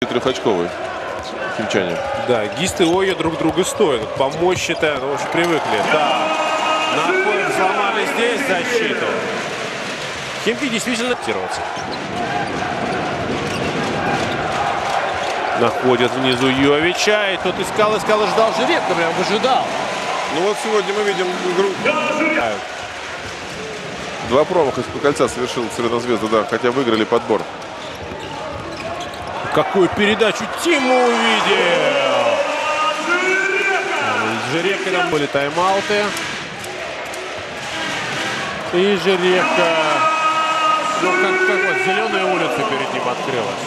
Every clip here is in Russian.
трехочковый. Химчане. Да, Гист и Ойо друг друга стоят. По мощи-то, ну, уже привыкли. Да, находят, взломали здесь защиту. Химки действительно тироваться. Находят внизу Йовича, и тот искал и ждал. Жеребко прям выжидал. Ну вот сегодня мы видим игру. Два промаха из-под кольца совершил Цветнозвезда, да, хотя выиграли подбор. Какую передачу Тима увидел! Жеребко там были тайм-ауты. И Жеребко, ну как вот зеленая улица перед ним открылась.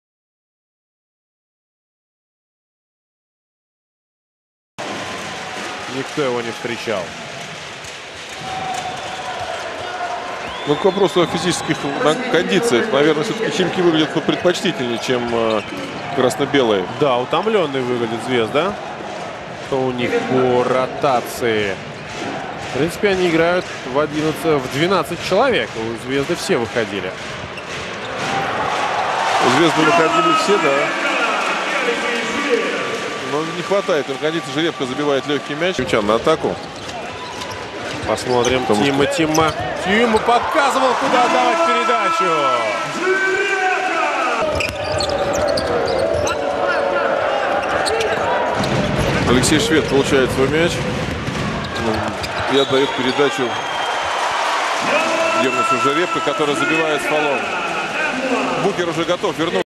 Никто его не встречал. Ну, к вопросу о физических кондициях, наверное, все-таки Химки выглядят предпочтительнее, чем красно-белые. Да, утомленный выглядит Звезда. Что у них по ротации? В принципе, они играют в 12 человек. У Звезды все выходили. У Звезды выходили все, да. Но не хватает им кондиции. Жеребко забивает легкий мяч. Химчан на атаку. Посмотрим. Тима показывал, куда давать передачу. Алексей Швед получает свой мяч и отдает передачу Йонасу Жеребко, который забивает с фолом. Букер уже готов вернуться.